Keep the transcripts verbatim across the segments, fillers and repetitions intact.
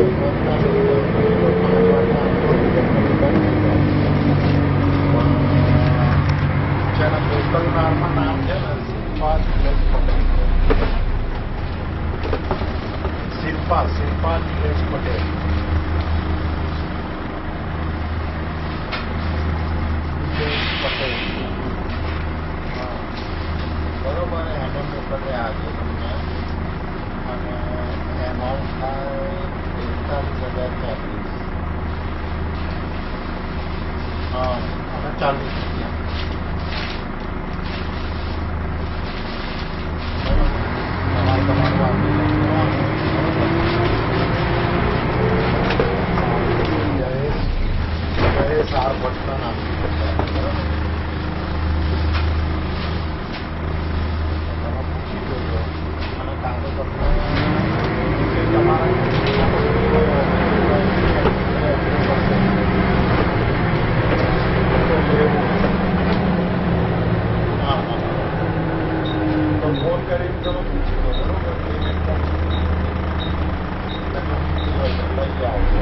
મોકલનારમાં નામ છે ને શિલ્પા દિલેશ પટેલ. શિલ્પા શિલ્પા દિલેશ પટેલ. દિલેશ પટેલ હા બરોબર. એને મોકલ્યા આજે તમને અને એમાઉન્ટ થાય એકતાલીસ હજાર ચાલીસ. હા અને ચાલીસ રૂપિયા. સાર ભટ્ટના નામ પૂછી જોજો અને કાલે તમને તમારા હા હા તો ફોન કરીને તમે પૂછી દો બરોબર. પેમેન્ટ લઈ આવજો.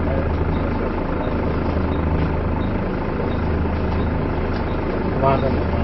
વાંધો નહીં.